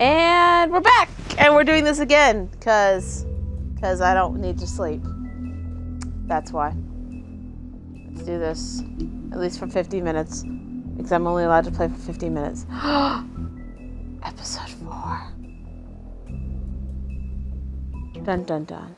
And we're back! And we're doing this again, because I don't need to sleep. That's why. Let's do this. At least for 50 minutes. Because I'm only allowed to play for 50 minutes. Episode 4. Dun dun dun.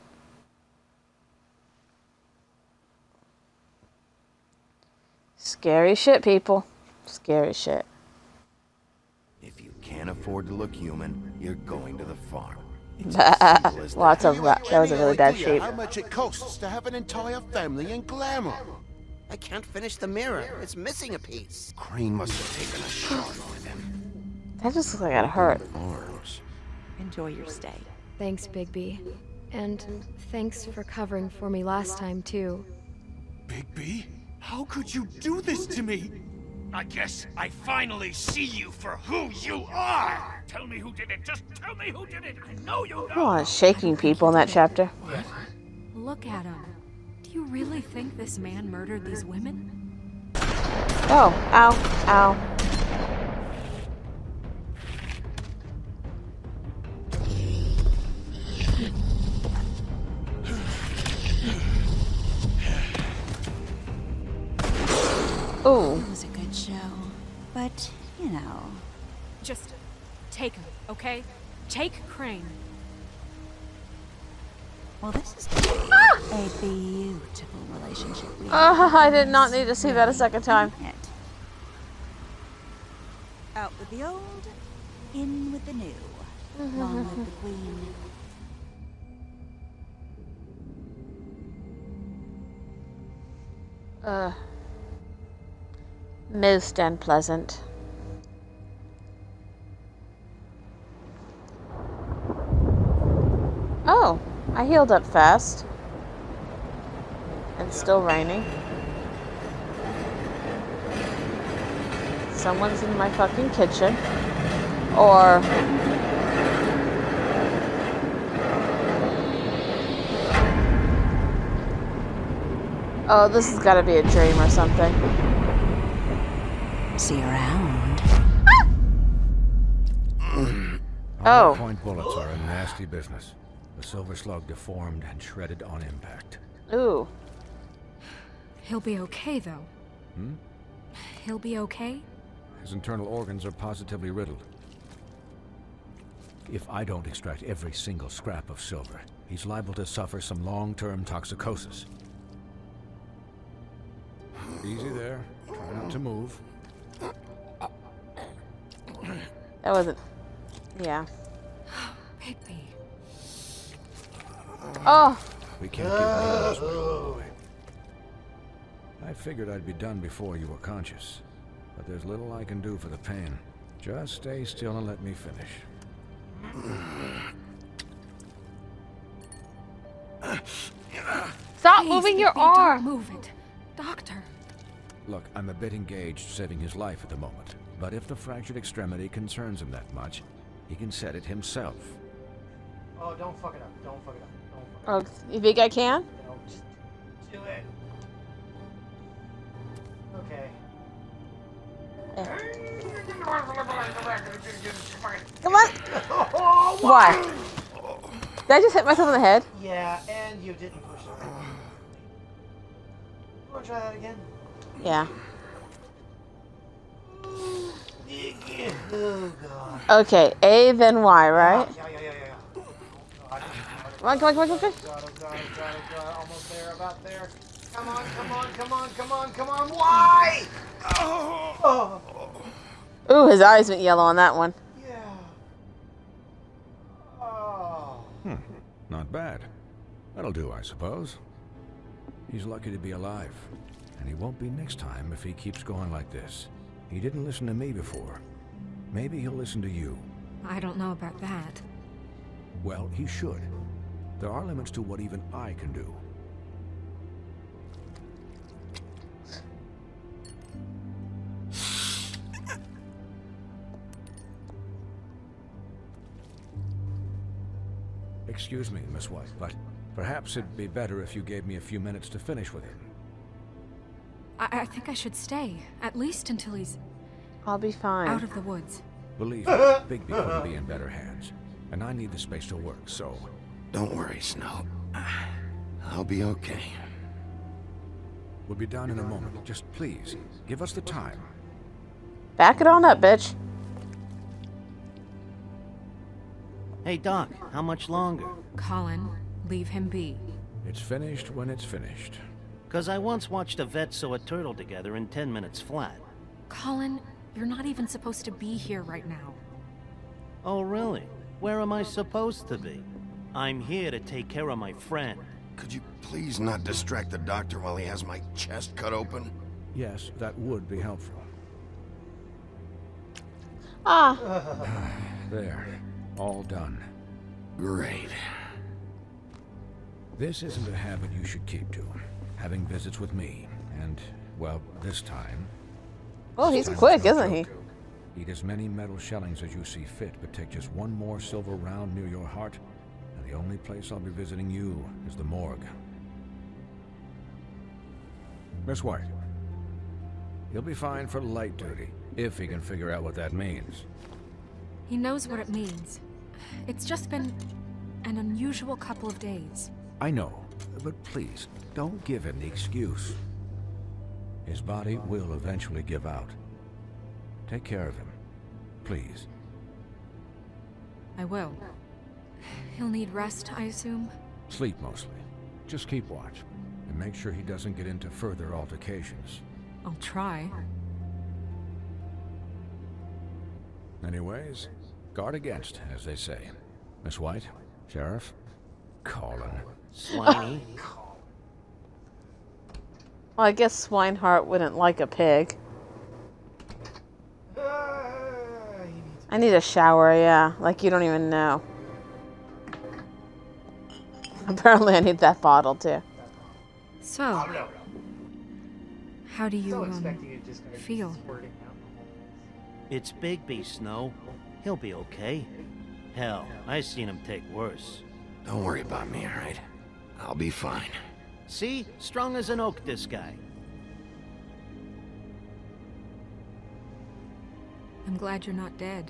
Scary shit, people. Scary shit. If you can't afford to look human, you're going to the farm. Lots of that. That was a really bad shape. How much it costs to have an entire family in glamour? I can't finish the mirror. It's missing a piece. Crane must have taken a shot with him. That just looks like it hurt. Arms. Enjoy your stay. Thanks, Bigby. And thanks for covering for me last time, too. Bigby? How could you do this to me? I guess I finally see you for who you are! Tell me who did it! Just tell me who did it! I know you know! A lot of shaking people in that chapter. Look at him. Do you really think this man murdered these women? Oh, ow, ow. Ooh. It was a good show, but, you know. Just take him, okay? Take Crane. Well, this is a beautiful relationship. I did not need to see that a second time. Out with the old, in with the new. Long live the queen. Most unpleasant. Oh, I healed up fast. It's still raining. Someone's in my fucking kitchen. Or... oh, this has got to be a dream or something. See you around. Oh. Point bullets are a nasty business. The silver slug deformed and shredded on impact. Ooh. He'll be okay, though. Hmm? He'll be okay? His internal organs are positively riddled. If I don't extract every single scrap of silver, he's liable to suffer some long-term toxicosis. Easy there. Try not to move. That wasn't... yeah. Bigby. Oh! We can't get rid of this boy. I figured I'd be done before you were conscious. But there's little I can do for the pain. Just stay still and let me finish. Stop Please, moving your Bigby, arm! Don't move it. Doctor. Look, I'm a bit engaged saving his life at the moment. But if the fractured extremity concerns him that much, he can set it himself. Oh, don't fuck it up. Don't fuck it up. Don't fuck it up. Oh, you think I can? No, just do it. Okay. Come on! Oh, Why? Did I just hit myself in the head? Yeah, and you didn't push it. Want to try that again? Yeah. Oh, God. Okay, A then Y, right? Yeah. God. Come on, come on, come on, come on. God, oh, God. Almost there, about there. Come on. Why? Oh. Ooh, his eyes went yellow on that one. Yeah. Oh. Not bad. That'll do, I suppose. He's lucky to be alive. And he won't be next time if he keeps going like this. He didn't listen to me before. Maybe he'll listen to you. I don't know about that. Well, he should. There are limits to what even I can do. Excuse me, Miss White, but perhaps it'd be better if you gave me a few minutes to finish with him. I think I should stay, at least until he's I'll be fine. out of the woods. Believe me, Bigby couldn't be in better hands. And I need the space to work, so... Don't worry, Snow. I'll be okay. We'll be done in a moment. Just please, give us the time. Back it on up, bitch. Hey, Doc, how much longer? Colin, leave him be. It's finished when it's finished. 'Cause I once watched a vet sew a turtle together in 10 minutes flat. Colin, you're not even supposed to be here right now. Oh, really? Where am I supposed to be? I'm here to take care of my friend. Could you please not distract the doctor while he has my chest cut open? Yes, that would be helpful. Ah. There. All done. Great. This isn't a habit you should keep to. Having visits with me. And, well, this time... Well, he's quick, isn't he? Eat as many metal shellings as you see fit, but take just one more silver round near your heart, and the only place I'll be visiting you is the morgue. Miss White. He'll be fine for light duty, if he can figure out what that means. He knows what it means. It's just been an unusual couple of days. I know, but please, don't give him the excuse. His body will eventually give out. Take care of him, please. I will. He'll need rest, I assume? Sleep mostly. Just keep watch, and make sure he doesn't get into further altercations. I'll try. Anyways, guard against, as they say. Miss White, Sheriff, Colin. Slimy. Well, I guess Swinehart wouldn't like a pig. I need a shower, yeah. Like you don't even know. Apparently I need that bottle, too. So, how do you, feel? It's Bigby, Snow. He'll be okay. Hell, I seen him take worse. Don't worry about me, alright? I'll be fine. See? Strong as an oak, this guy. I'm glad you're not dead.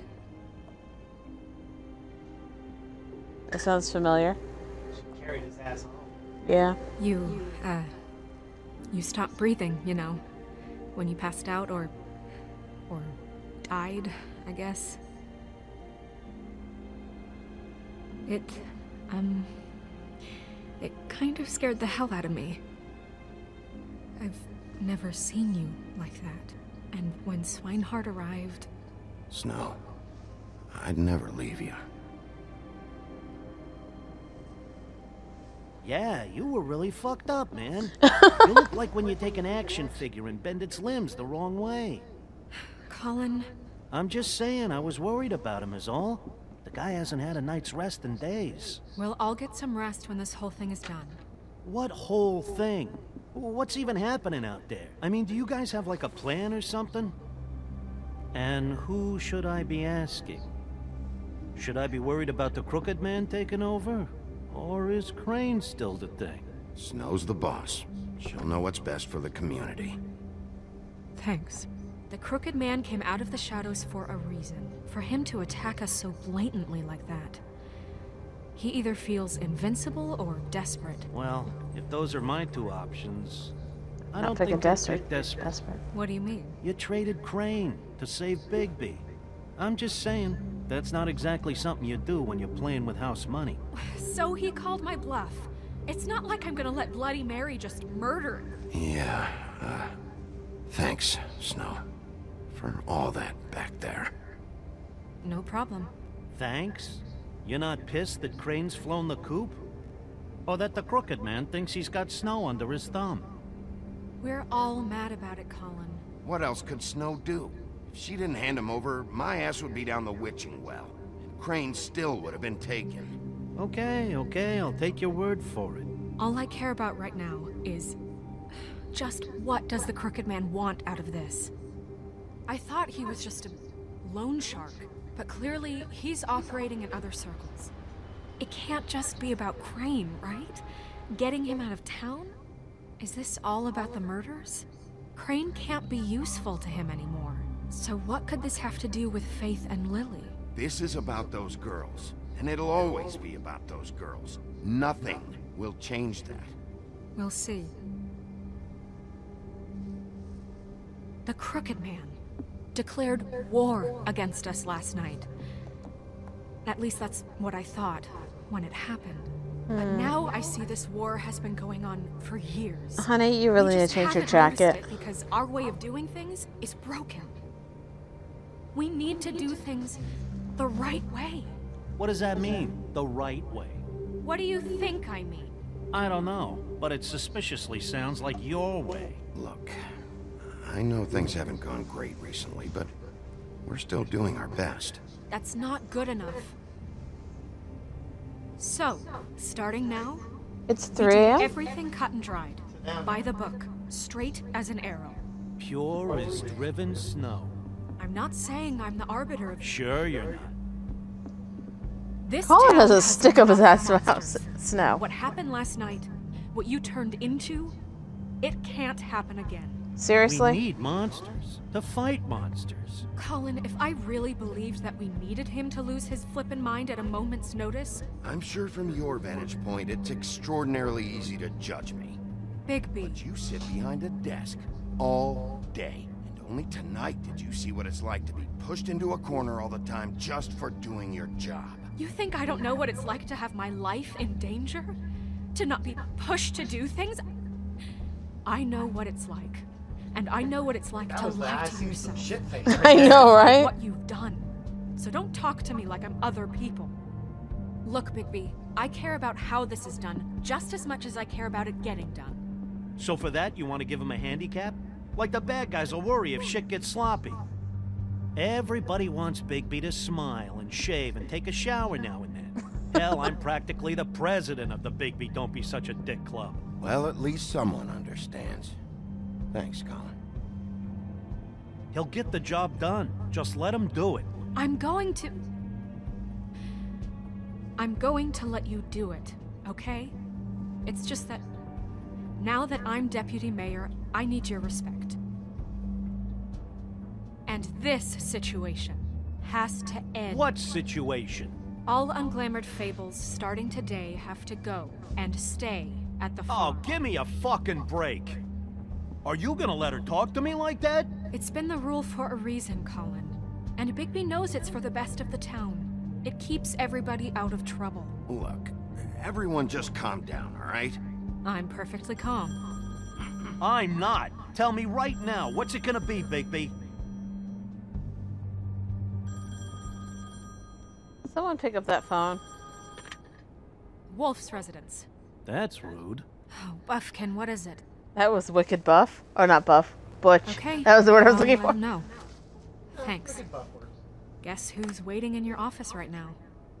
That sounds familiar. She carried his ass home. Yeah. You stopped breathing, you know, when you passed out or died, I guess. It kind of scared the hell out of me. I've never seen you like that. And when Swinehart arrived... Snow, I'd never leave you. Yeah, you were really fucked up, man. You look like when you take an action figure and bend its limbs the wrong way. Colin... I'm just saying, I was worried about him is all. The guy hasn't had a night's rest in days. Well, I'll get some rest when this whole thing is done. What whole thing? What's even happening out there? I mean, do you guys have like a plan or something? And who should I be asking? Should I be worried about the Crooked Man taking over? Or is Crane still the thing? Snow's the boss. She'll know what's best for the community. Thanks. The Crooked Man came out of the shadows for a reason. For him to attack us so blatantly like that. He either feels invincible or desperate. Well, if those are my two options, I Not don't pick a think desperate. desperate. What do you mean? You traded Crane to save Bigby. I'm just saying, that's not exactly something you do when you're playing with house money. So he called my bluff. It's not like I'm gonna let Bloody Mary just murder him. Yeah, thanks, Snow, for all that back there. No problem. Thanks? You're not pissed that Crane's flown the coop? Or that the Crooked Man thinks he's got Snow under his thumb? We're all mad about it, Colin. What else could Snow do? If she didn't hand him over, my ass would be down the witching well. And Crane still would have been taken. Okay, I'll take your word for it. All I care about right now is... just what does the Crooked Man want out of this? I thought he was just a loan shark, but clearly he's operating in other circles. It can't just be about Crane, right? Getting him out of town? Is this all about the murders? Crane can't be useful to him anymore. So what could this have to do with Faith and Lily? This is about those girls, and it'll always be about those girls. Nothing will change that. We'll see. The Crooked Man declared war against us last night. At least that's what I thought when it happened. But now I see this war has been going on for years. Honey, you really need to change your jacket. Because our way of doing things is broken. We need to do things the right way. What does that mean, the right way? What do you think I mean? I don't know, but it suspiciously sounds like your way. Look, I know things haven't gone great recently, but we're still doing our best. That's not good enough. So, starting now, It's we 3 do a.m.? everything cut and dried, by the book, straight as an arrow. Pure as driven snow. I'm not saying I'm the arbiter of Sure you're not. this. Colin town has a has stick up his enough ass monsters. snow. What happened last night, what you turned into, it can't happen again. Seriously? We need monsters to fight monsters. Colin, if I really believed that we needed him to lose his flippin' mind at a moment's notice, I'm sure from your vantage point, it's extraordinarily easy to judge me. Bigby. But you sit behind a desk all day. And only tonight did you see what it's like to be pushed into a corner all the time just for doing your job. You think I don't know what it's like to have my life in danger? To not be pushed to do things? I know what it's like. And I know what it's like That to was the lie I to see some yourself. shit face. I know, right? What you've done. So don't talk to me like I'm other people. Look, Bigby, I care about how this is done just as much as I care about it getting done. So for that, you want to give him a handicap? Like the bad guys will worry if shit gets sloppy. Everybody wants Bigby to smile and shave and take a shower now and then. Hell, I'm practically the president of the Bigby Don't Be Such a Dick Club. Well, at least someone understands. Thanks, Colin. He'll get the job done. Just let him do it. I'm going to let you do it, okay? It's just that now that I'm deputy mayor, I need your respect. And this situation has to end. What situation? All unglamored fables starting today have to go and stay at the Oh, farm. give me a fucking break. Are you gonna let her talk to me like that? It's been the rule for a reason, Colin. And Bigby knows it's for the best of the town. It keeps everybody out of trouble. Look, everyone just calm down, all right? I'm perfectly calm. I'm not. Tell me right now, what's it gonna be, Bigby? Someone pick up that phone. Wolf's residence. That's rude. Oh, Buffkin, what is it? That was wicked buff. Or not buff. Butch. Okay. That was the word I was I'll looking let for. him know. Thanks. Wicked buff works. Guess who's waiting in your office right now?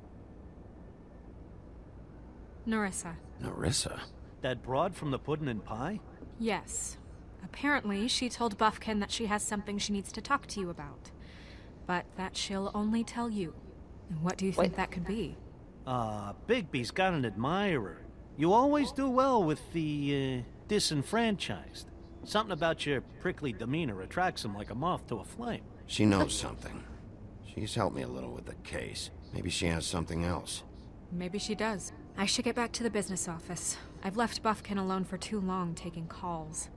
Narissa. Narissa? That broad from the puddin' and pie? Yes. Apparently, she told Buffkin that she has something she needs to talk to you about. But that she'll only tell you. And what do you think that could be? Bigby's got an admirer. You always do well with the, disenfranchised. Something about your prickly demeanor attracts him like a moth to a flame. She knows something. She's helped me a little with the case. Maybe she has something else. Maybe she does. I should get back to the business office. I've left Buffkin alone for too long taking calls.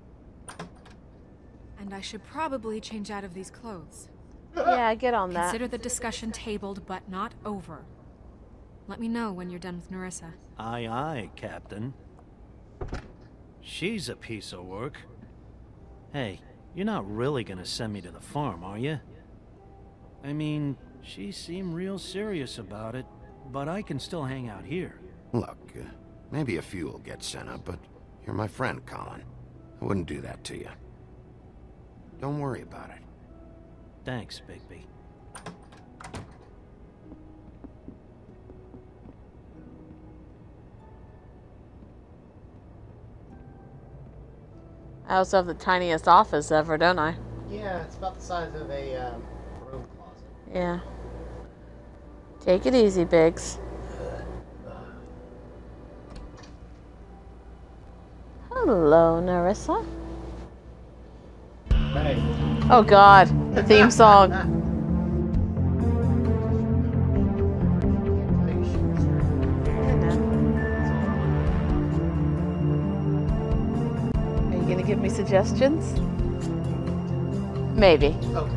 And I should probably change out of these clothes. Yeah, get on that. Consider the discussion tabled, but not over. Let me know when you're done with Narissa. Aye, aye, Captain. She's a piece of work. Hey, you're not really gonna send me to the farm, are you? I mean, she seemed real serious about it, but I can still hang out here. Look, maybe a few will get sent up, but you're my friend, Colin. I wouldn't do that to you. Don't worry about it. Thanks, Bigby. I also have the tiniest office ever, don't I? Yeah, it's about the size of a room closet. Yeah. Take it easy, Biggs. Hello, Narissa. Hey. Oh God, the theme song. Are you gonna give me suggestions? Maybe. Okay.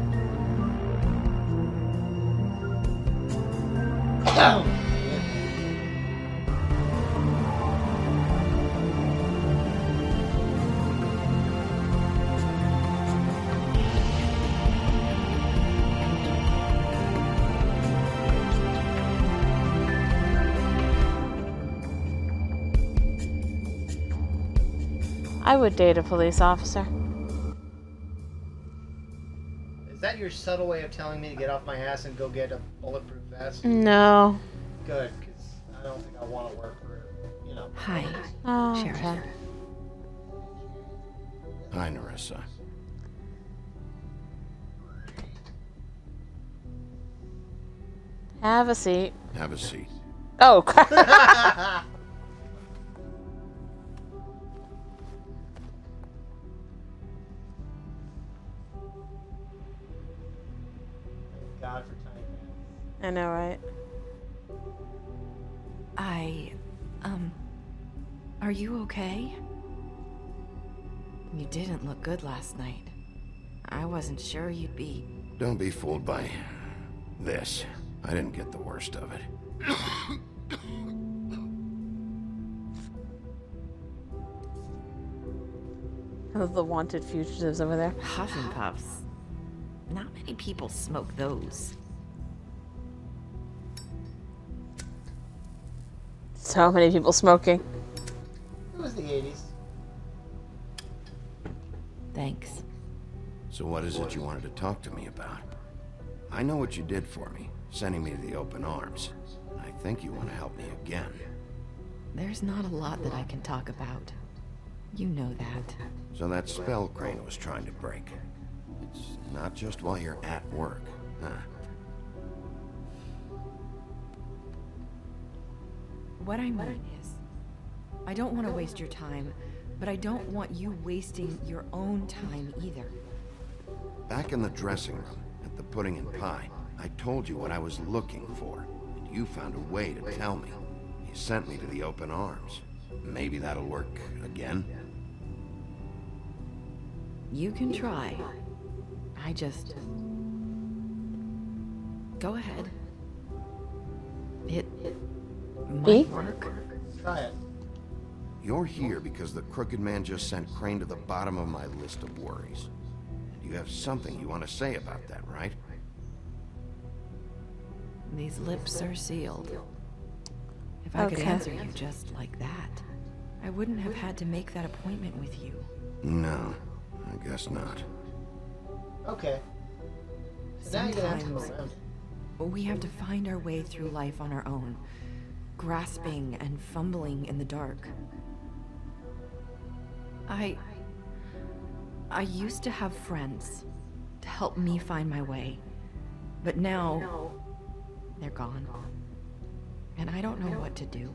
I would date a police officer. Is that your subtle way of telling me to get off my ass and go get a bulletproof vest? No. Good, because I don't think I want to work for, you know. Hi, Oh, Sheriff. okay. Hi, Nerissa. Have a seat. Have a seat. Oh. God for tiny pants. I know, right? Are you okay? You didn't look good last night. I wasn't sure you'd be... Don't be fooled by this. I didn't get the worst of it. The wanted fugitives over there. Huff and puffs. Not many people smoke those. So many people smoking. It was the 80s. Thanks. So what is it you wanted to talk to me about? I know what you did for me, sending me to the open arms. I think you want to help me again. There's not a lot that I can talk about. You know that. So that spell Crane was trying to break. It's not just while you're at work, huh? What I mean is, I don't want to waste your time, but I don't want you wasting your own time either. Back in the dressing room, at the pudding and pie, I told you what I was looking for, and you found a way to tell me. You sent me to the open arms. Maybe that'll work again? You can try. I just... Go ahead. It might work. Try it. You're here because the crooked man just sent Crane to the bottom of my list of worries. You have something you want to say about that, right? These lips are sealed. If I could answer you just like that, I wouldn't have had to make that appointment with you. No, I guess not. Okay. So now you can answer Sometimes around. we have to find our way through life on our own, grasping and fumbling in the dark. I used to have friends to help me find my way, but now they're gone, and I don't know what to do.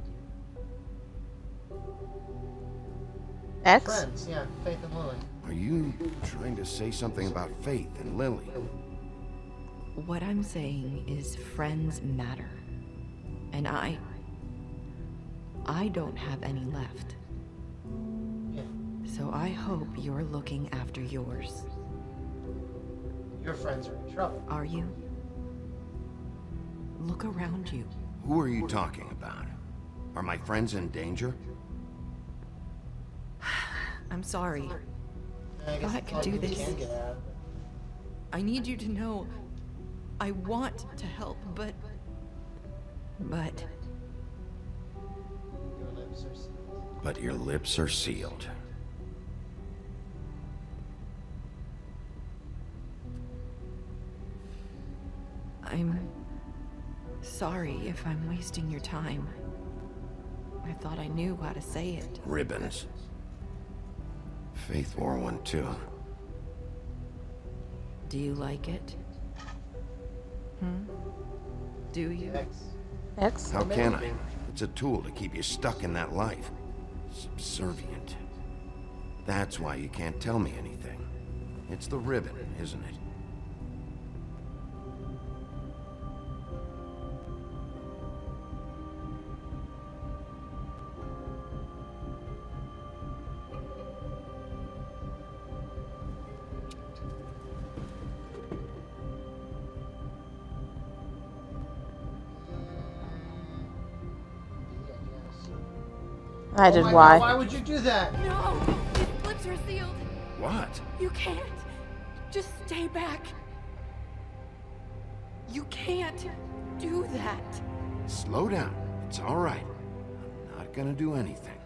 X? Friends, yeah, Faith and Lily. Are you trying to say something about Faith and Lily? What I'm saying is friends matter, and I don't have any left. Yeah. So I hope you're looking after yours. Your friends are in trouble. Are you? Look around you. Who are you talking about? Are my friends in danger? I'm sorry. I guess Thought I that's could all do you this. can get out of it. I need you to know I want to help, but Your lips are sealed. But your lips are sealed. I'm sorry if I'm wasting your time. I thought I knew how to say it. Ribbons. Faith wore one too. Do you like it? Do you? X. X? How can I? It's a tool to keep you stuck in that life. Subservient. That's why you can't tell me anything. It's the ribbon, isn't it? I did my why. God, why would you do that? No! These flips are sealed! What? You can't! Just stay back! You can't do that! Slow down. It's all right. I'm not gonna do anything.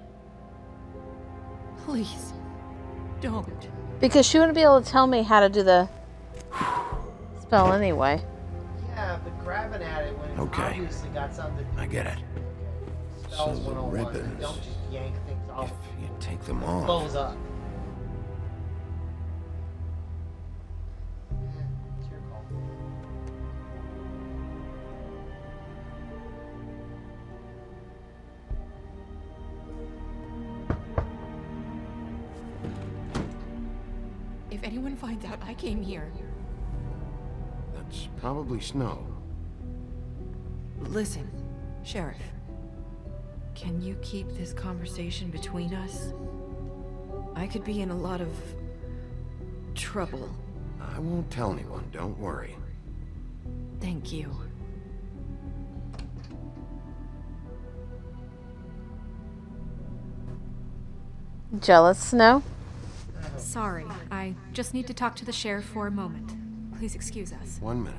Please, don't. Because she wouldn't be able to tell me how to do the spell anyway. Yeah, but grabbing at it when it's obviously got something to do. I get it. Spells So the 101. ribbons, Don't just yank things off. if you take them off. Blows up. It's your call. If anyone finds out I came here... That's probably snow. Listen, Sheriff. Can you keep this conversation between us? I could be in a lot of... trouble. I won't tell anyone, don't worry. Thank you. Jealous, Snow? Sorry, I just need to talk to the sheriff for a moment. Please excuse us. 1 minute.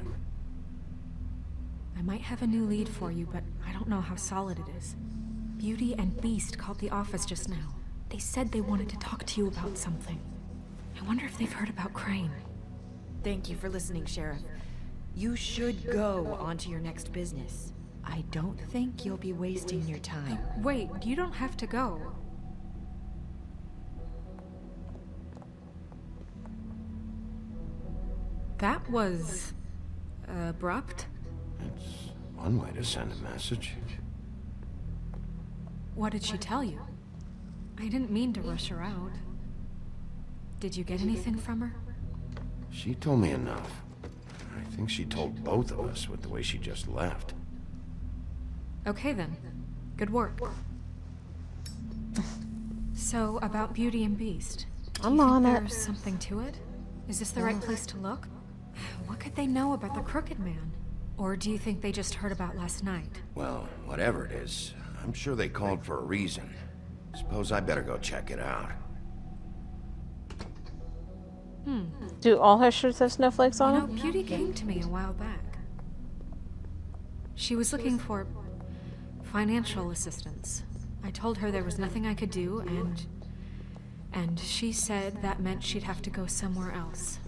I might have a new lead for you, but I don't know how solid it is. Beauty and Beast called the office just now. They said they wanted to talk to you about something. I wonder if they've heard about Crane. Thank you for listening, Sheriff. You should go on to your next business. I don't think you'll be wasting your time. Wait, you don't have to go. That was... abrupt? It's one way to send a message. What did she tell you? I didn't mean to rush her out. Did you get anything from her? She told me enough. I think she told both of us with the way she just left. Okay then. Good work. So, about Beauty and Beast. I'm on it. There's something to it? Is this the right place to look? What could they know about the Crooked Man? Or do you think they just heard about last night? Well, whatever it is, I'm sure they called for a reason. Suppose I better go check it out. Do all her shirts have snowflakes on them? Beauty came to me a while back. She was looking for financial assistance. I told her there was nothing I could do, and she said that meant she'd have to go somewhere else.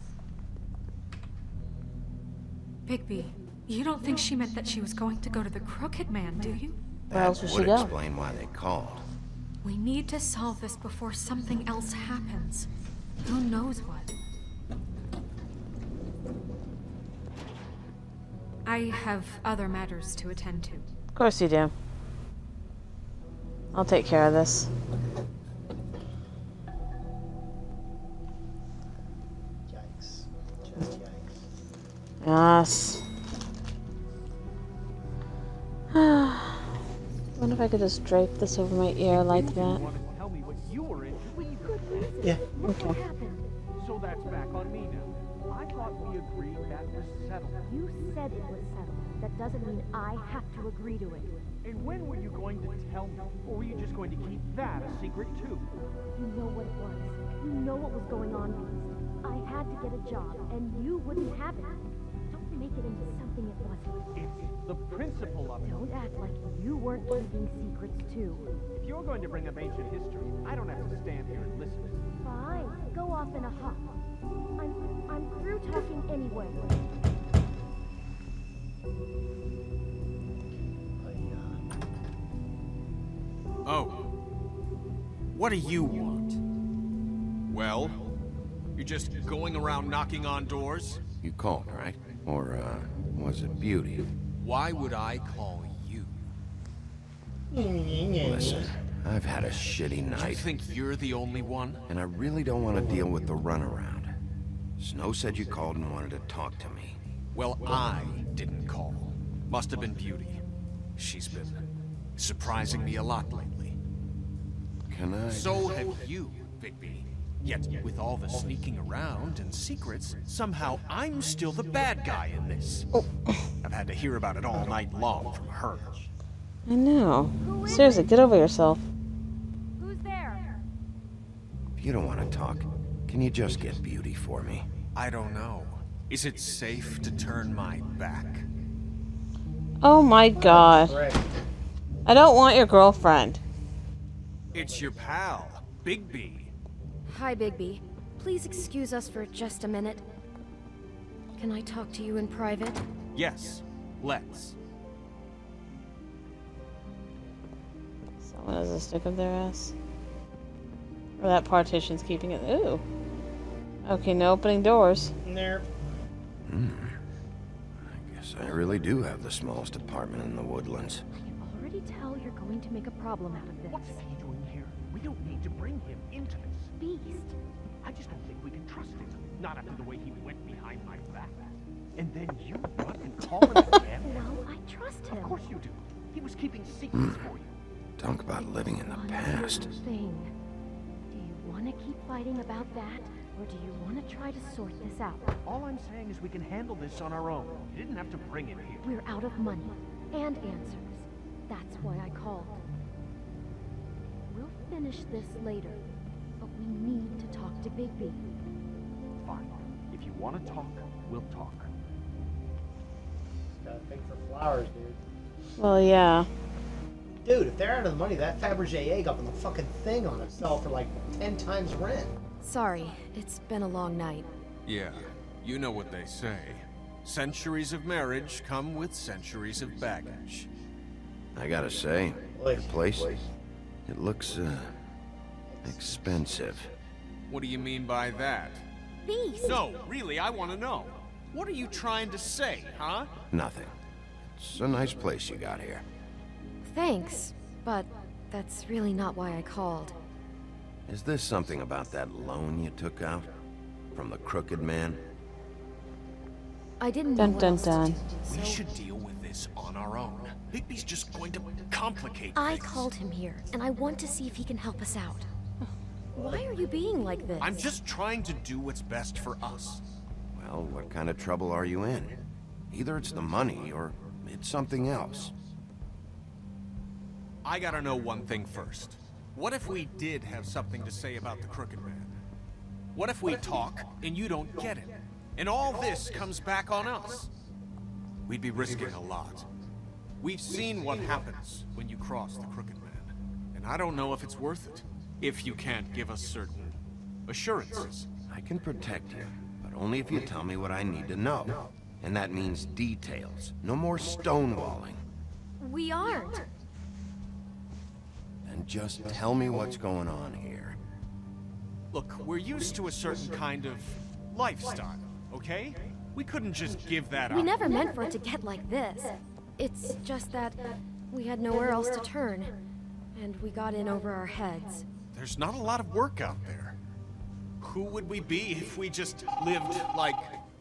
Bigby, you don't think she meant that she was going to go to the Crooked Man, do you? Where else would she would go? explain why they called. We need to solve this before something else happens. Who knows what? I have other matters to attend to. Of course you do. I'll take care of this. Yikes. Just yikes. Yes. I wonder if I could just drape this over my ear like that. Tell me what you were into. Yeah. Okay. So that's back on me now. I thought we agreed that was settled. You said it was settled. That doesn't mean I have to agree to it. And when were you going to tell me? Or were you just going to keep that a secret too? You know what it was. You know what was going on, Beast. I had to get a job, and you wouldn't have it. Don't make it into something it wasn't. It's the principle of it. Don't act like you weren't keeping secrets too. If you're going to bring up ancient history, I don't have to stand here and listen. Fine. Go off in a huff. I'm through talking anyway. Oh. What do you want? Well, you're just going around knocking on doors? You called, right? Or, was it Beauty? Why would I call you? Listen, I've had a shitty Do you night, think you're the only one? and I really don't want to deal with the runaround. Snow said you called and wanted to talk to me. Well, I didn't call. Must have been Beauty. She's been surprising me a lot lately. Can I... So have you, Bigby. Yet, with all the sneaking around and secrets, somehow I'm still the bad guy in this. Oh. I've had to hear about it all night long from her. I know. Seriously, get over yourself. Who's there? If you don't want to talk, can you just get Beauty for me? I don't know. Is it safe to turn my back? Oh my god. I don't want your girlfriend. It's your pal, Bigby. Hi, Bigby. Please excuse us for just a minute. Can I talk to you in private? Yes, let's. Someone has a stick up their ass. Or that partition's keeping it. Ooh. Okay, no opening doors. Nope. I guess I really do have the smallest apartment in the woodlands. I can already tell you're going to make a problem out of this. What's he doing here? We don't need to bring him into this. Beast. I just don't think we can trust him. Not after the way he went behind my back. And then you run and call him again? Well, I trust him. Of course you do. He was keeping secrets for you. Talk about living in the past. Thing. Do you want to keep fighting about that, or do you want to try to sort this out? All I'm saying is we can handle this on our own. You didn't have to bring him here. We're out of money and answers. That's why I called. We'll finish this later, but we need to talk to Bigby. Fine. If you want to talk, we'll talk. Gotta think for flowers, dude. Well, yeah. Dude, if they're out of the money, that Fabergé egg up on the fucking thing on it sell for like 10 times rent. Sorry, it's been a long night. Yeah, you know what they say. Centuries of marriage come with centuries of baggage. I gotta say, the place, it looks, expensive. What do you mean by that? Beast! No, really, I want to know. What are you trying to say, huh? Nothing. It's a nice place you got here. Thanks, but that's really not why I called. Is this something about that loan you took out? From the crooked man? I didn't know what else to do, We so should deal with this on our own. Bigby's just going to complicate I things. called him here, and I want to see if he can help us out. Why are you being like this? I'm just trying to do what's best for us. Well, what kind of trouble are you in? Either it's the money, or it's something else. I gotta know one thing first. What if we did have something to say about the Crooked Man? What if we talk, and you don't get it? And all this comes back on us? We'd be risking a lot. We've seen what happens when you cross the Crooked Man. And I don't know if it's worth it. If you can't give us certain assurances. I can protect you, but only if you tell me what I need to know. And that means details. No more stonewalling. We aren't. And just tell me what's going on here. Look, we're used to a certain kind of lifestyle, okay? We couldn't just give that up. We never meant for it to get like this. It's just that we had nowhere else to turn, and we got in over our heads. There's not a lot of work out there. Who would we be if we just lived like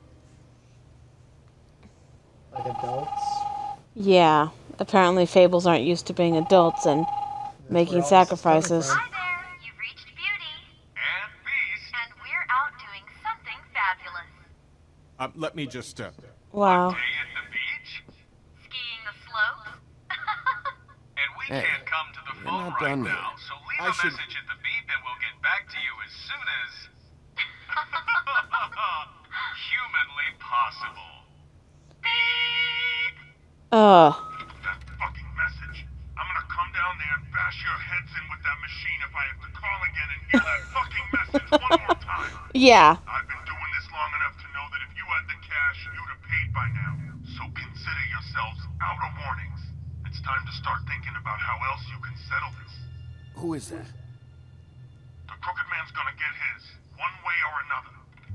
adults? Yeah. Apparently fables aren't used to being adults and making sacrifices. Hi there, you've reached Beauty. And Beast. And we're out doing something fabulous. Let me just, Wow. At the beach? Skiing the slopes? And we Hey, can't come to the you're phone not right done now, yet. so leave I a should- message at the beep and we'll get back to you as soon as... humanly possible. Beep! That fucking message. I'm gonna come down there and bash your heads in with that machine if I have to call again and hear that fucking message one more time. Yeah. I've been doing this long enough to know that if you had the cash, you'd have paid by now. So consider yourselves out of warnings. It's time to start thinking about how else you can settle this. Who is that? The Crooked Man's gonna get his, one way or another.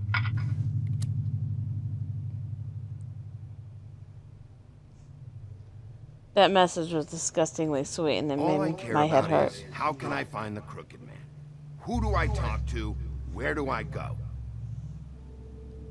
That message was disgustingly sweet and it All I made care my head about hurt. is, how can I find the Crooked Man? Who do I talk to? Where do I go?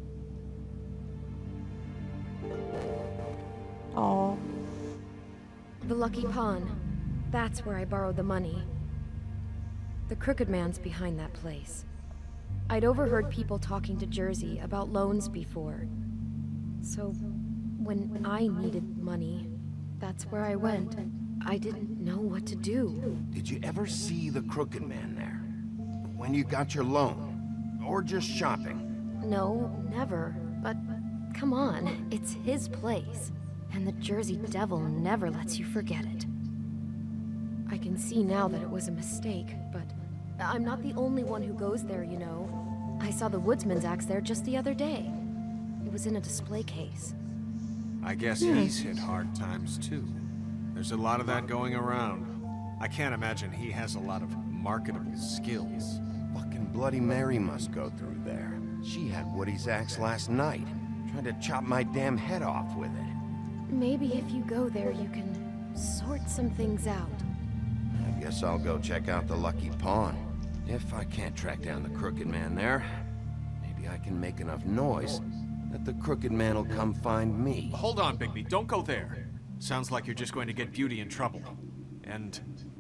Oh. The Lucky Pawn. That's where I borrowed the money. The Crooked Man's behind that place. I'd overheard people talking to Jersey about loans before. So, when I needed money, that's where I went. I didn't know what to do. Did you ever see the Crooked Man there? When you got your loan? Or just shopping? No, never. But, come on, it's his place. And the Jersey Devil never lets you forget it. I can see now that it was a mistake, but I'm not the only one who goes there, you know. I saw the Woodsman's axe there just the other day. It was in a display case. I guess he's hit hard times too. There's a lot of that going around. I can't imagine he has a lot of marketable skills. Fucking Bloody Mary must go through there. She had Woody's axe last night. Tried to chop my damn head off with it. Maybe if you go there, you can sort some things out. I guess I'll go check out the Lucky Pawn. If I can't track down the Crooked Man there, maybe I can make enough noise that the Crooked Man will come find me. Hold on, Bigby. Don't go there. Sounds like you're just going to get Beauty in trouble. And...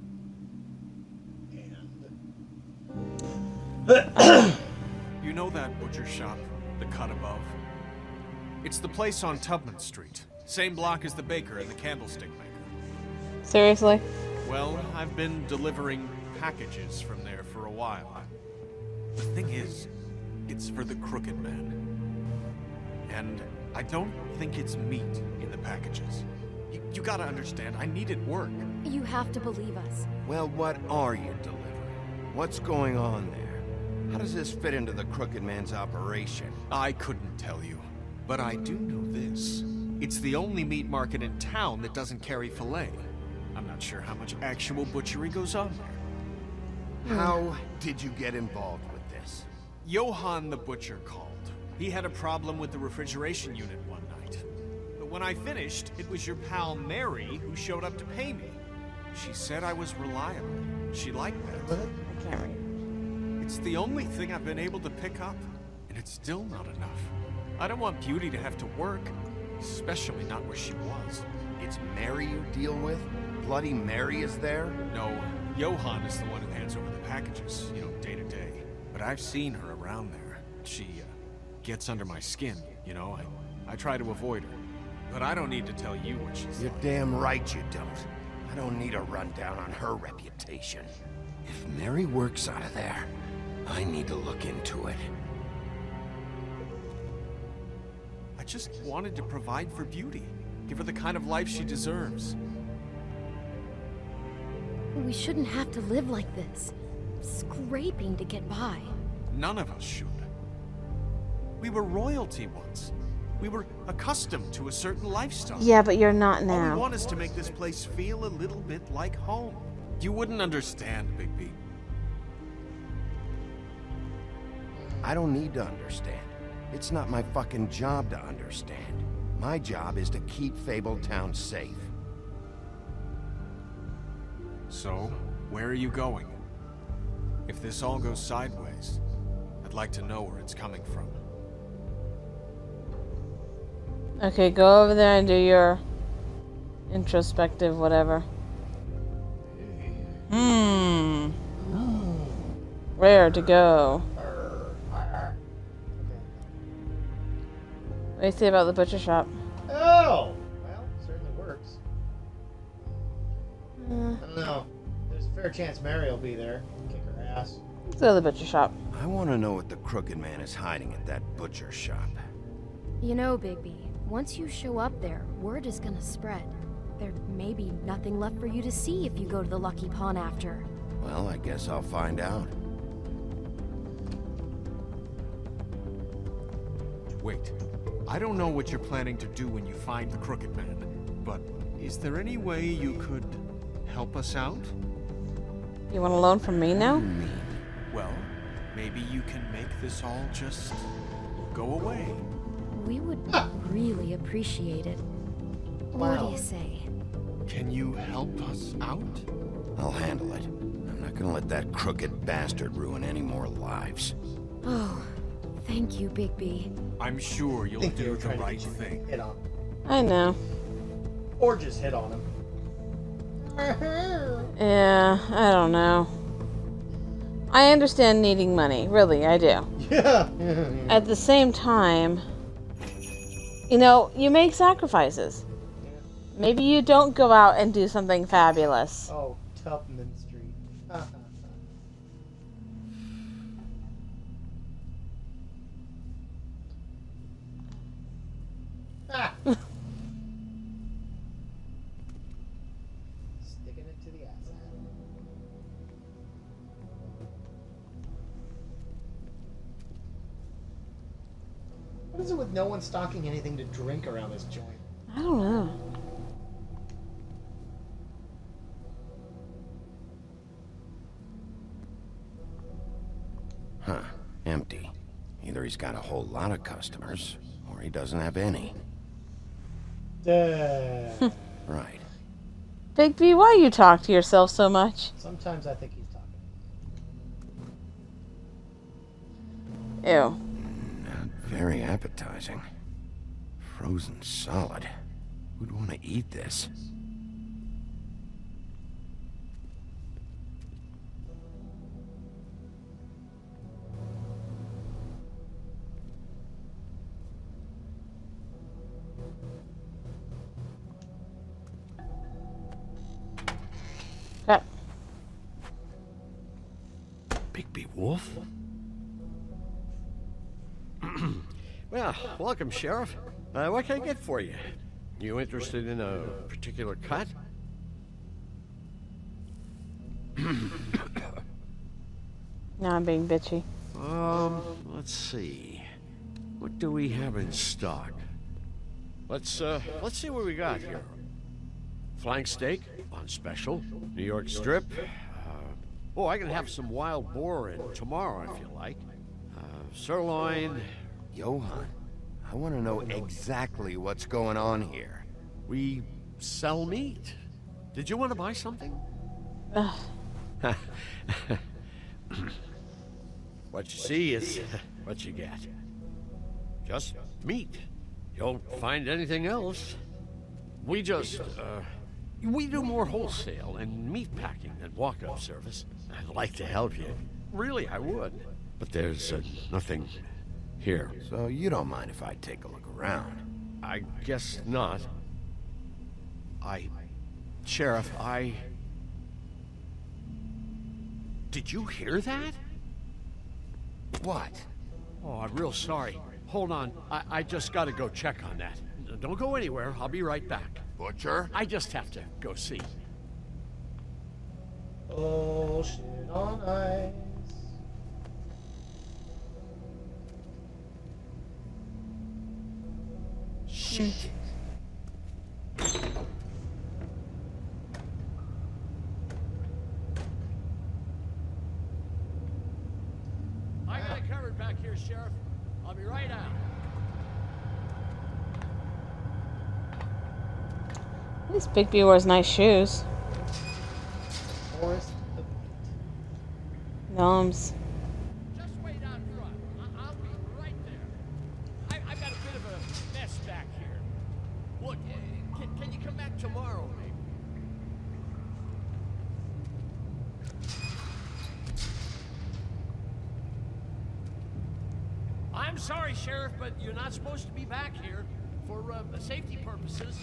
You know that butcher shop, the cut above? It's the place on Tubman Street. Same block as the baker and the candlestick maker. Seriously? Well, I've been delivering packages from there for a while. The thing is, it's for the Crooked Man. And I don't think it's meat in the packages. You gotta understand, I needed work. You have to believe us. Well, what are you delivering? What's going on there? How does this fit into the Crooked Man's operation? I couldn't tell you, but I do know this. It's the only meat market in town that doesn't carry filet. I'm not sure how much actual butchery goes on there. How did you get involved with this? Johann the butcher called. He had a problem with the refrigeration unit one night. But when I finished, it was your pal Mary who showed up to pay me. She said I was reliable. She liked that. I can't read. It's the only thing I've been able to pick up, and it's still not enough. I don't want Beauty to have to work, especially not where she was. It's Mary you deal with? Bloody Mary is there? No, Johann is the one who hands over the packages, you know, day to day. But I've seen her around there. She, gets under my skin, you know. I try to avoid her. But I don't need to tell you what she's You're like. damn right you don't. I don't need a rundown on her reputation. If Mary works out of there, I need to look into it. I just wanted to provide for Beauty. Give her the kind of life she deserves. We shouldn't have to live like this. Scraping to get by. None of us should. We were royalty once. We were accustomed to a certain lifestyle. Yeah, but you're not All now. we want is to make this place feel a little bit like home. You wouldn't understand, Bigby. I don't need to understand. It's not my fucking job to understand. My job is to keep Fabletown safe. So, where are you going? If this all goes sideways, I'd like to know where it's coming from. Okay, go over there and do your introspective whatever. Where to go? What do you say about the butcher shop? Oh! Well, certainly works. I don't know. There's a fair chance Mary will be there. Kick her ass. Let's go to the butcher shop. I want to know what the Crooked Man is hiding at that butcher shop. You know, Bigby, once you show up there, word is gonna spread. There may be nothing left for you to see if you go to the Lucky Pawn after. Well, I guess I'll find out. Wait, I don't know what you're planning to do when you find the Crooked Man, but is there any way you could help us out? You want a loan from me now? Well, maybe you can make this all just go away. We would really appreciate it. What do you say? Can you help us out? I'll handle it. I'm not gonna let that crooked bastard ruin any more lives. Oh, thank you, Bigby. I'm sure you'll do the right thing. I know. Or just hit on him. Yeah, I don't know. I understand needing money. Really, I do. Yeah. At the same time, you know, you make sacrifices. Maybe you don't go out and do something fabulous. Oh, Tubman Street. Sticking it to the ass. What is it with no one stocking anything to drink around this joint? I don't know. Huh. Empty. Either he's got a whole lot of customers, or he doesn't have any. Right. Bigby, why you talk to yourself so much? Sometimes I think he's talking. Ew. Not very appetizing. Frozen solid. Who'd want to eat this? Bigby Wolf? Well, welcome, Sheriff. What can I get for you? You interested in a particular cut? Now I'm being bitchy. Let's see. What do we have in stock? Let's see what we got here. Flank steak on special. New York strip. Oh, I can have some wild boar in tomorrow if you like. Sirloin. Johann, I want to know exactly what's going on here. We sell meat. Did you want to buy something? What you see is what you get. Just meat. You won't find anything else. We just, we do more wholesale and meat packing than walk-up service. I'd like to help you. Really, I would. But there's nothing here. So you don't mind if I take a look around? I guess not. Sheriff, Did you hear that? What? Oh, I'm real sorry. Hold on. I just gotta go check on that. Don't go anywhere. I'll be right back. Butcher? I just have to go see. Oh, shit on ice. Shit. I got it covered back here, Sheriff. I'll be right out. At least Bigby wears nice shoes. Forest of Gnomes. Just wait out front. I'll be right there. I've got a bit of a mess back here. Look, can you come back tomorrow, maybe? I'm sorry, Sheriff, but you're not supposed to be back here for safety purposes.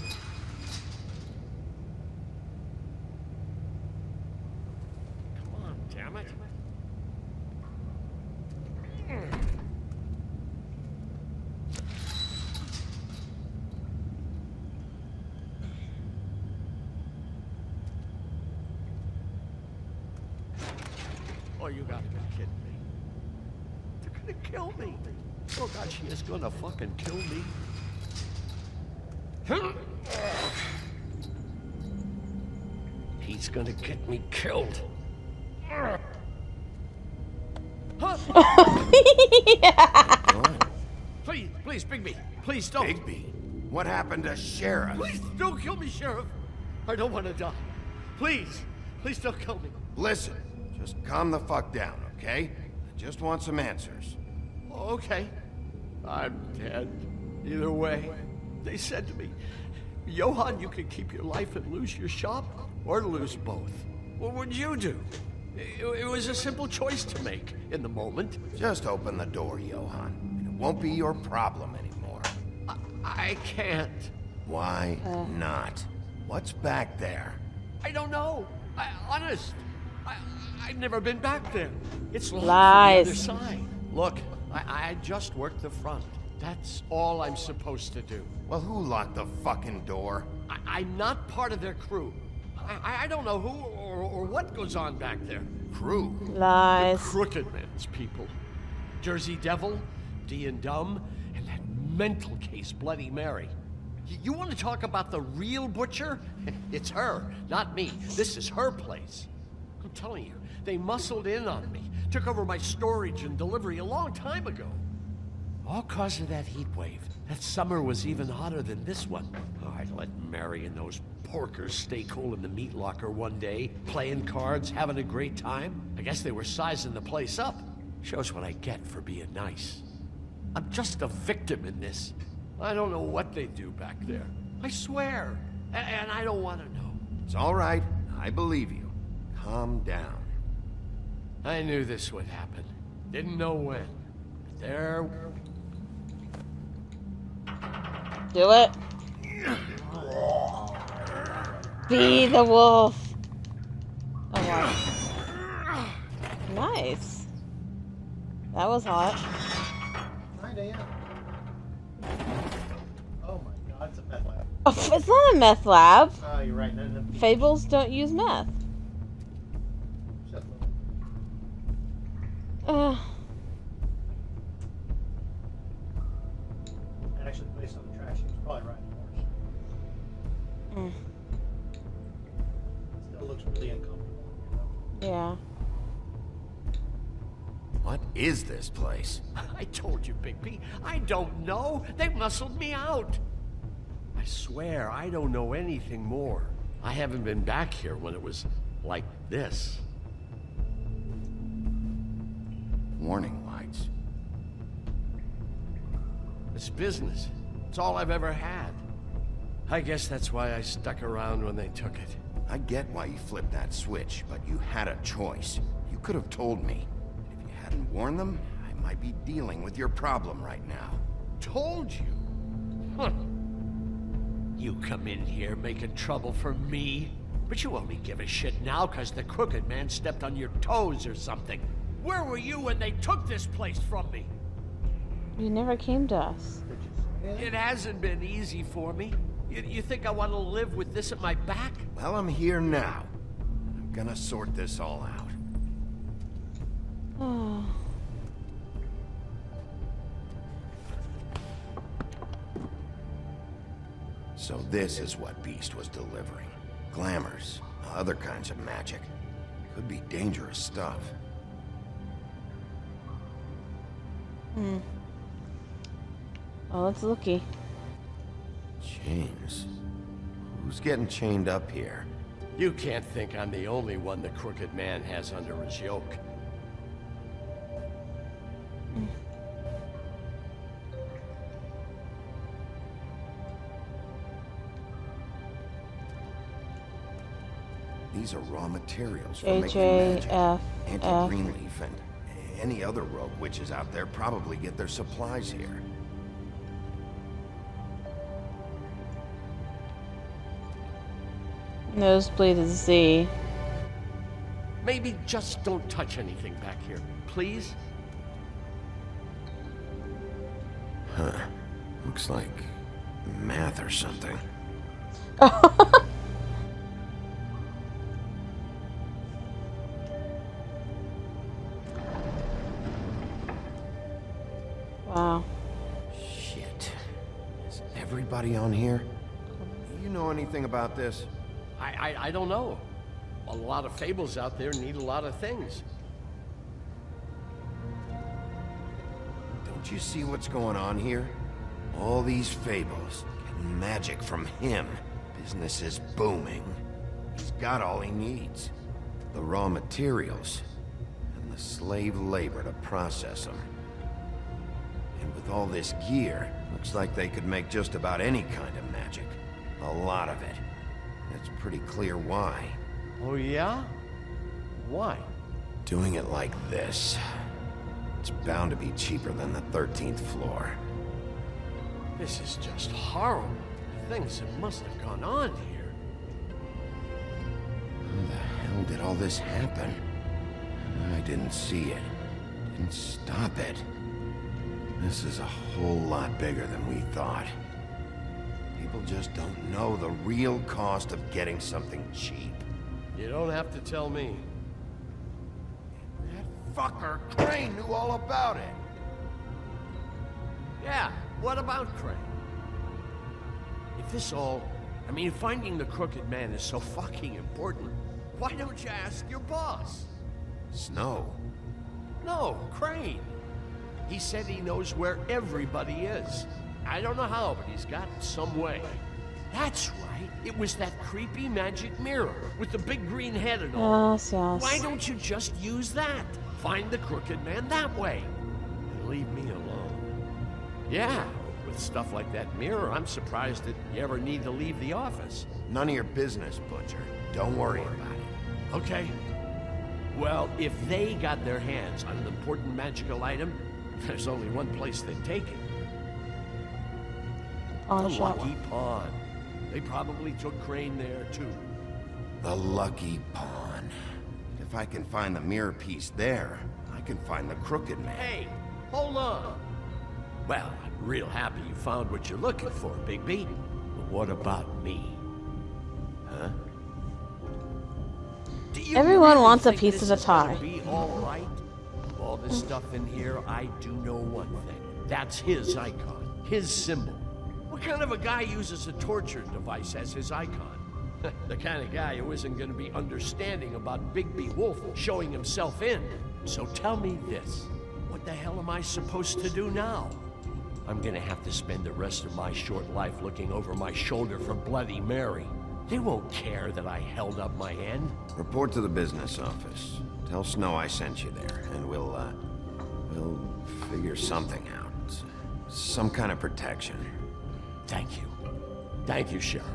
Come on, damn it. Oh, you gotta be kidding me. They're gonna kill me. Oh God, she is gonna fucking kill me. He's gonna get me killed. Please, Bigby. Please don't. Bigby? What happened to Sheriff? Please don't kill me, Sheriff. I don't want to die. Please don't kill me. Listen, just calm the fuck down, okay? I just want some answers. Okay. I'm dead. Either way. They said to me, Johann, you could keep your life and lose your shop, or lose both. What would you do? It was a simple choice to make in the moment. Just open the door, Johann, and it won't be your problem anymore. I can't. Why not? What's back there? I don't know. Honest. I've never been back there. It's locked Lies. from the other side. Look, I just worked the front. That's all I'm supposed to do. Well, who locked the fucking door? I'm not part of their crew. I don't know who or what goes on back there. Crew? Lies. The Crooked Man's people. Jersey Devil, D and Dumb, and that mental case, Bloody Mary. You want to talk about the real butcher? It's her, not me. This is her place. I'm telling you, they muscled in on me, took over my storage and delivery a long time ago. All cause of that heat wave. That summer was even hotter than this one. Oh, I'd let Mary and those porkers stay cool in the meat locker one day, playing cards, having a great time. I guess they were sizing the place up. Shows what I get for being nice. I'm just a victim in this. I don't know what they do back there. I swear. And I don't want to know. It's all right. I believe you. Calm down. I knew this would happen. Didn't know when. But there... Do it. Be the wolf. Oh wow. Nice. That was hot. Kinda, yeah. Oh my god, it's a meth lab. Oh, it's not a meth lab. Oh, you're right. No. Fables don't use meth. Shut Actually, based on the track, she was probably riding a horse. Still looks really uncomfortable. Yeah. What is this place? I told you, Bigby. I don't know. They muscled me out. I swear, I don't know anything more. I haven't been back here when it was like this. Warning lights. It's business. It's all I've ever had. I guess that's why I stuck around when they took it. I get why you flipped that switch, but you had a choice. You could have told me. If you hadn't warned them, I might be dealing with your problem right now. Told you? Huh. You come in here making trouble for me, but you only give a shit now because the Crooked Man stepped on your toes or something. Where were you when they took this place from me? You never came to us. It hasn't been easy for me. You think I want to live with this at my back? Well, I'm here now. I'm gonna sort this all out. Oh. So this is what Beast was delivering. Glamours, other kinds of magic. Could be dangerous stuff. Oh, let's looky. Chains. Who's getting chained up here? You can't think I'm the only one the Crooked Man has under his yoke. These are raw materials for making magic. Anti-Greenleaf and any other rogue witches out there probably get their supplies here. Nosebleed is Z. Maybe just don't touch anything back here, please? Huh. Looks like math or something. Wow. Shit. Is everybody on here? Do you know anything about this? I don't know. A lot of fables out there need a lot of things. Don't you see what's going on here? All these fables, getting magic from him. Business is booming. He's got all he needs. The raw materials, and the slave labor to process them. And with all this gear, looks like they could make just about any kind of magic. A lot of it. It's pretty clear why. Oh, yeah? Why? Doing it like this. It's bound to be cheaper than the 13th floor. This is just horrible. Things that must have gone on here. How the hell did all this happen? I didn't see it. Didn't stop it. This is a whole lot bigger than we thought. People just don't know the real cost of getting something cheap. You don't have to tell me. That fucker Crane knew all about it. Yeah, what about Crane? If this all... I mean, finding the Crooked Man is so fucking important, why don't you ask your boss? Snow? No, Crane. He said he knows where everybody is. I don't know how, but he's got some way. That's right. It was that creepy magic mirror with the big green head and all. Yes, yes. Why don't you just use that? Find the Crooked Man that way. And leave me alone. Yeah, with stuff like that mirror, I'm surprised that you ever need to leave the office. None of your business, Butcher. Don't worry about it. Okay. Well, if they got their hands on an important magical item, there's only one place they'd take it. Pawn the shop. Lucky Pawn. They probably took Crane there, too. The Lucky Pawn. If I can find the mirror piece there, I can find the Crooked Man. Hey, hold on. Well, I'm real happy you found what you're looking for, Bigby. But what about me? Huh? Everyone really wants a think piece this of the is gonna pie. Be all right? All this stuff in here, I do know one thing. That's his icon, his symbol. What kind of a guy uses a torture device as his icon? The kind of guy who isn't going to be understanding about Bigby Wolf showing himself in. So tell me this. What the hell am I supposed to do now? I'm going to have to spend the rest of my short life looking over my shoulder for Bloody Mary. They won't care that I held up my end. Report to the business office. Tell Snow I sent you there, and we'll figure something out. Some kind of protection. Thank you. Thank you, Sheriff.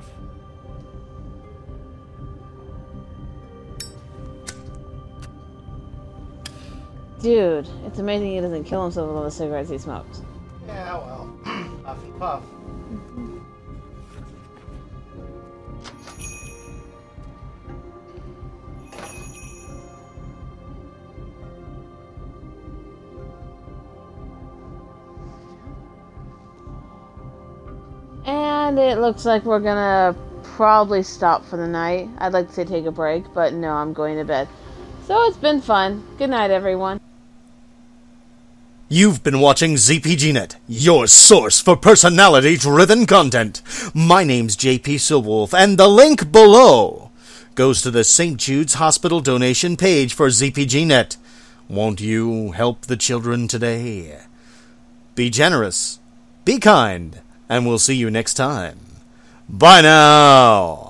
Dude, it's amazing he doesn't kill himself with all the cigarettes he smokes. Yeah, well. Puffy puff. And it looks like we're gonna probably stop for the night. I'd like to say take a break, but no, I'm going to bed. So it's been fun. Good night, everyone. You've been watching ZPGNet, your source for personality-driven content. My name's JP Silverwolf, and the link below goes to the St. Jude's Hospital donation page for ZPGNet. Won't you help the children today? Be generous, be kind, and we'll see you next time. Bye now!